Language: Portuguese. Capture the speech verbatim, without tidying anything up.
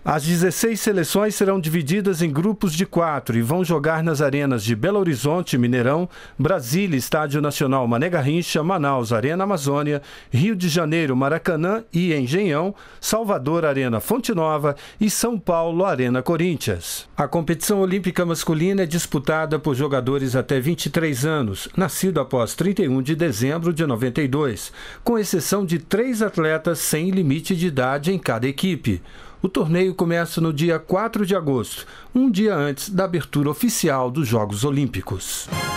As dezesseis seleções serão divididas em grupos de quatro e vão jogar nas arenas de Belo Horizonte, Mineirão, Brasília, Estádio Nacional Mané Garrincha, Manaus, Arena Amazônia, Rio de Janeiro, Maracanã e Engenhão, Salvador, Arena Fonte Nova e São Paulo, Arena Corinthians. A competição olímpica masculina é disputada por jogadores até vinte e três anos, nascido após trinta e um de dezembro de noventa e dois, com exceção de três atletas sem limite de idade em cada equipe. O torneio começa no dia quatro de agosto, um dia antes da abertura oficial dos Jogos Olímpicos.